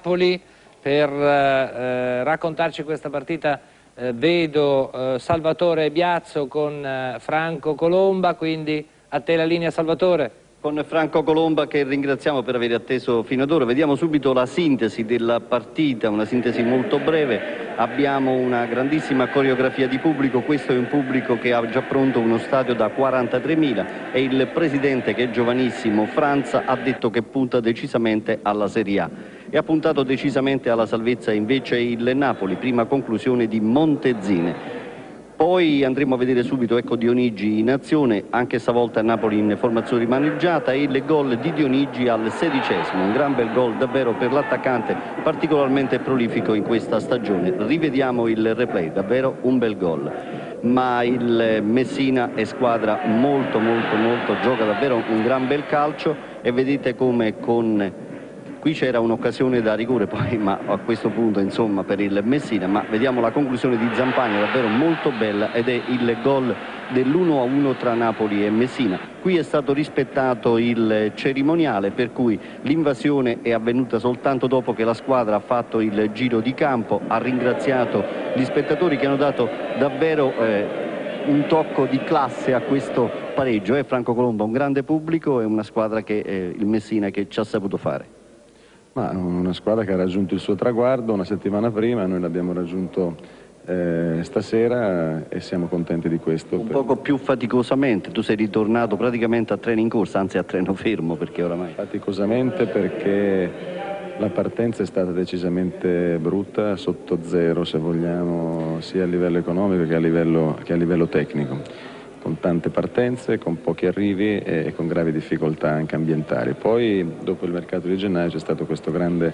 Napoli. Per raccontarci questa partita vedo Salvatore Biazzo con Franco Colomba, quindi a te la linea, Salvatore. Con Franco Colomba, che ringraziamo per aver atteso fino ad ora. Vediamo subito la sintesi della partita, una sintesi molto breve. Abbiamo una grandissima coreografia di pubblico, questo è un pubblico che ha già pronto uno stadio da 43.000 e il presidente, che è giovanissimo, Franza, ha detto che punta decisamente alla Serie A. E ha puntato decisamente alla salvezza invece il Napoli, prima conclusione di Montezine. Poi andremo a vedere subito, ecco, Dionigi in azione, anche stavolta Napoli in formazione rimaneggiata, e il gol di Dionigi al 16°, un gran bel gol davvero per l'attaccante, particolarmente prolifico in questa stagione. Rivediamo il replay, davvero un bel gol. Ma il Messina è squadra molto, gioca davvero un gran bel calcio, e vedete come qui c'era un'occasione da rigore poi, ma a questo punto insomma per il Messina, ma vediamo la conclusione di Zampagna davvero molto bella, ed è il gol dell'1-1 tra Napoli e Messina. Qui è stato rispettato il cerimoniale, per cui l'invasione è avvenuta soltanto dopo che la squadra ha fatto il giro di campo, ha ringraziato gli spettatori che hanno dato davvero un tocco di classe a questo pareggio. Franco Colomba, un grande pubblico e una squadra che il Messina che ci ha saputo fare. Ma una squadra che ha raggiunto il suo traguardo una settimana prima, noi l'abbiamo raggiunto stasera e siamo contenti di questo. Un poco più faticosamente, tu sei ritornato praticamente a treno in corsa, anzi a treno fermo, perché oramai... Faticosamente, perché la partenza è stata decisamente brutta, sotto zero se vogliamo, sia a livello economico che a livello tecnico, con tante partenze, con pochi arrivi e con gravi difficoltà anche ambientali. Poi dopo il mercato di gennaio c'è stato questo grande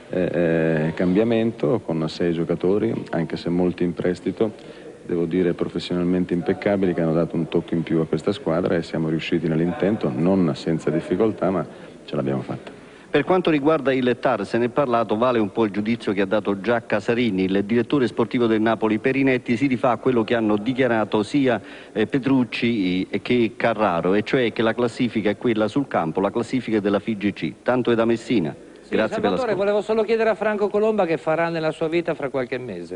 cambiamento con 6 giocatori, anche se molti in prestito, devo dire professionalmente impeccabili, che hanno dato un tocco in più a questa squadra, e siamo riusciti nell'intento, non senza difficoltà, ma ce l'abbiamo fatta. Per quanto riguarda il TAR, se ne è parlato, vale un po' il giudizio che ha dato già Casarini, il direttore sportivo del Napoli. Perinetti si rifà a quello che hanno dichiarato sia Petrucci che Carraro, e cioè che la classifica è quella sul campo, la classifica della FIGC, tanto è da Messina. Sì, grazie per l'ascolto. Volevo solo chiedere a Franco Colomba che farà nella sua vita fra qualche mese.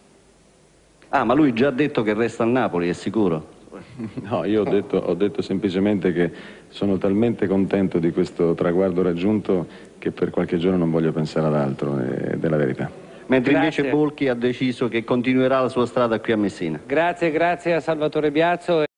Ah, ma lui già ha detto che resta a Napoli, è sicuro? No, io ho detto semplicemente che sono talmente contento di questo traguardo raggiunto che per qualche giorno non voglio pensare ad altro, ed è la verità. Mentre invece Bolchi ha deciso che continuerà la sua strada qui a Messina. Grazie a Salvatore Biazzo.